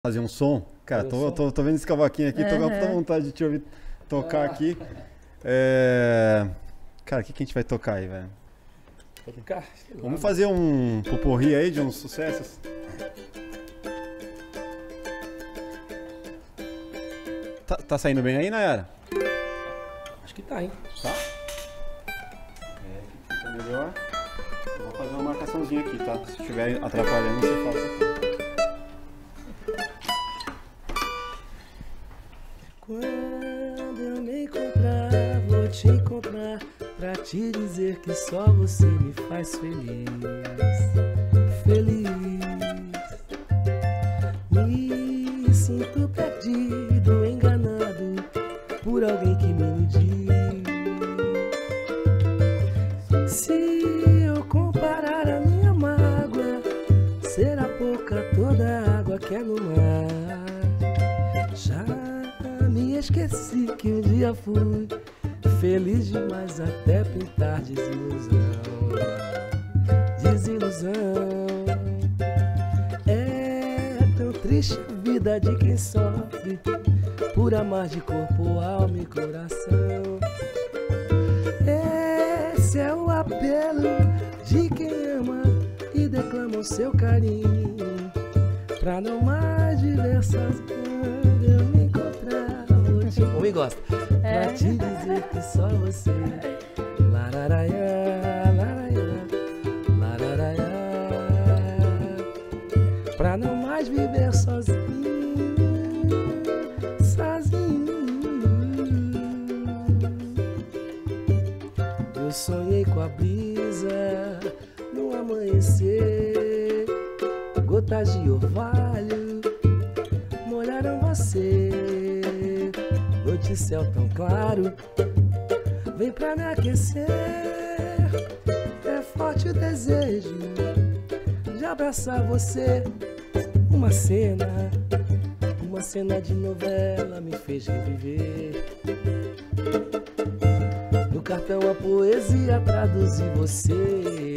Fazer um som? Cara, tô vendo esse cavaquinho aqui, tô com muita vontade de te ouvir tocar aqui. Cara, o que a gente vai tocar aí, velho? Vamos fazer um poporri aí de uns sucessos? Tá saindo bem aí, Nayara? Acho que tá, hein? Tá? Fica melhor. Eu vou fazer uma marcaçãozinha aqui, tá? Se estiver atrapalhando, você fala. Quando eu me encontrar, vou te encontrar pra te dizer que só você me faz feliz. Feliz. Me sinto perdido, enganado por alguém que me iludiu. Se eu comparar a minha mágoa, será pouca toda a água que é no mar. Já me esqueci que um dia fui feliz demais até pintar desilusão. Desilusão. É tão triste a vida de quem sofre por amar de corpo, alma e coração. Esse é o apelo de quem ama e declama o seu carinho, pra não mais diversas quando eu me encontrar. Homem gosta. Pra te dizer que só você. Lararaiá, laraiá, lararaiá. Pra não mais viver sozinho, sozinho. Eu sonhei com a brisa no amanhecer, gotas de orvalho molharam você. Noite, céu tão claro, vem pra me aquecer. É forte o desejo de abraçar você. Uma cena de novela me fez reviver. No cartão a poesia traduzir você.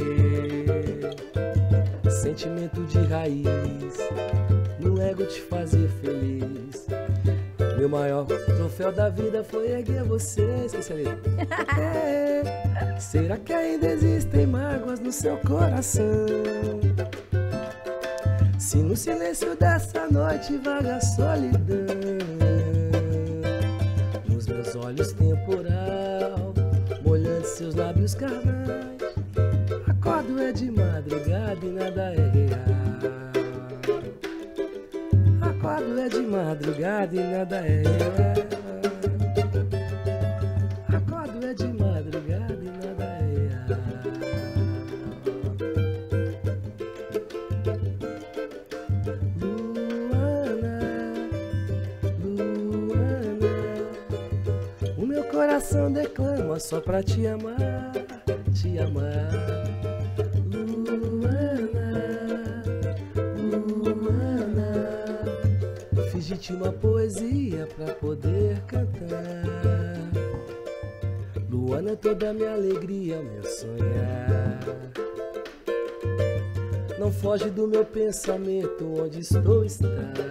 Sentimento de raiz, no ego te fazer feliz. Meu maior troféu da vida foi erguer você. Especialista. Será que ainda existem mágoas no seu coração? Se no silêncio dessa noite vaga a solidão, nos meus olhos temporal, molhando seus lábios carnais, acordo é de madrugada e nada é real. Acordo é de madrugada e nada é real. Acordo é de madrugada e nada é real. Luana, Luana, o meu coração declama só pra te amar, te amar. Fiz uma poesia pra poder cantar. Luana é toda a minha alegria, meu sonhar. Não foge do meu pensamento, onde estou está.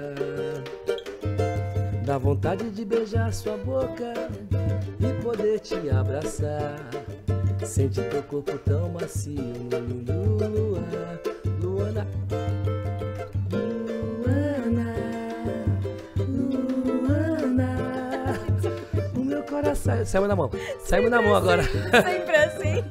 Dá vontade de beijar sua boca e poder te abraçar. Sente teu corpo tão macio no lindo luar. Luana, saímos na mão. Saímos na mão agora. Sempre assim.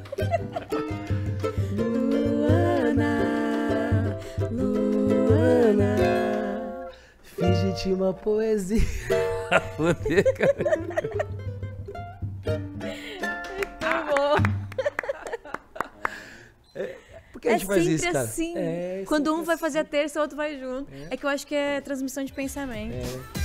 Luana, Luana, fiz de ti uma poesia. Por que a gente faz isso, cara? Assim. Quando um vai fazer a terça, o outro vai junto. É que eu acho que é transmissão de pensamento.